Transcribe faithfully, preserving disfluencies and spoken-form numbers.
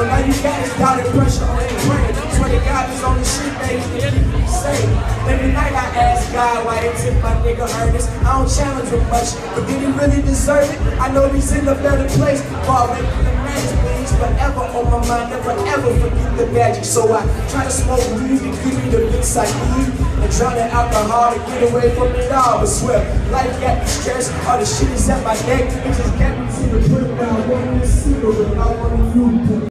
But now you got this doubt and pressure on your brain. Swear to God, this only shit that he can keep me safe. Every night I ask God why he took my nigga Ernest. I don't challenge him much, but did he really deserve it? I know he's in a better place. Far away from the magic, but he's forever on my mind. Never ever forget the magic. So I try to smoke weed and give me the mix I need, and drown in alcohol to get away from it all. But swear, life got me stressed. All the shit is at my neck. It just got me to the point where I want to see it. I want to